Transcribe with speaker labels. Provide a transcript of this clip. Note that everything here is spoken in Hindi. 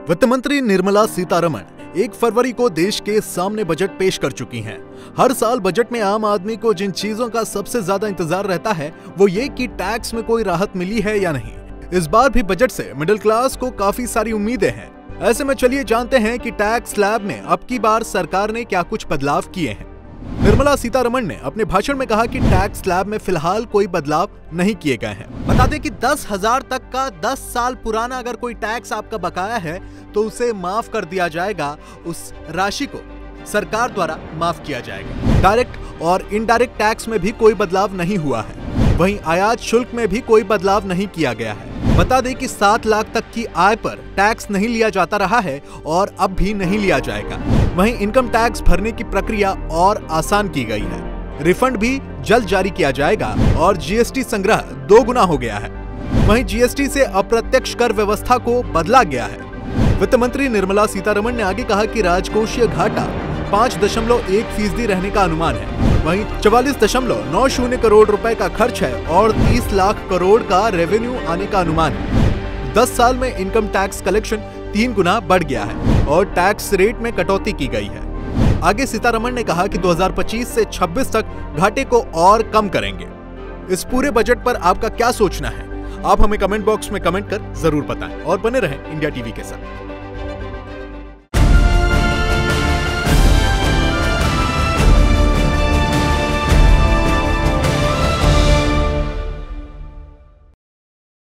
Speaker 1: वित्त मंत्री निर्मला सीतारमण 1 फरवरी को देश के सामने बजट पेश कर चुकी हैं। हर साल बजट में आम आदमी को जिन चीजों का सबसे ज्यादा इंतजार रहता है वो ये कि टैक्स में कोई राहत मिली है या नहीं। इस बार भी बजट से मिडिल क्लास को काफी सारी उम्मीदें हैं। ऐसे में चलिए जानते हैं कि टैक्स स्लैब में अब की बार सरकार ने क्या कुछ बदलाव किए हैं। निर्मला सीतारमण ने अपने भाषण में कहा कि टैक्स स्लैब में फिलहाल कोई बदलाव नहीं किए गए हैं। बता दें कि 10,000 तक का 10 साल पुराना अगर कोई टैक्स आपका बकाया है तो उसे माफ कर दिया जाएगा। उस राशि को सरकार द्वारा माफ किया जाएगा। डायरेक्ट और इनडायरेक्ट टैक्स में भी कोई बदलाव नहीं हुआ है। वहीं आयात शुल्क में भी कोई बदलाव नहीं किया गया है। बता दें कि 7 लाख तक की आय पर टैक्स नहीं लिया जाता रहा है और अब भी नहीं लिया जाएगा। वहीं इनकम टैक्स भरने की प्रक्रिया और आसान की गई है। रिफंड भी जल्द जारी किया जाएगा और जीएसटी संग्रह 2 गुना हो गया है। वहीं जीएसटी से अप्रत्यक्ष कर व्यवस्था को बदला गया है। वित्त मंत्री निर्मला सीतारमण ने आगे कहा कि राजकोषीय घाटा 5.1% रहने का अनुमान है। वहीं 44.90 करोड़ रुपए का खर्च है और 30 लाख करोड़ का रेवेन्यू आने का अनुमान है। 10 साल में इनकम टैक्स कलेक्शन 3 गुना बढ़ गया है और टैक्स रेट में कटौती की गई है। आगे सीतारमण ने कहा कि 2025 से 26 तक घाटे को और कम करेंगे। इस पूरे बजट पर आपका क्या सोचना है? आप हमें कमेंट बॉक्स में कमेंट कर जरूर बताएं और बने रहें इंडिया टीवी के साथ।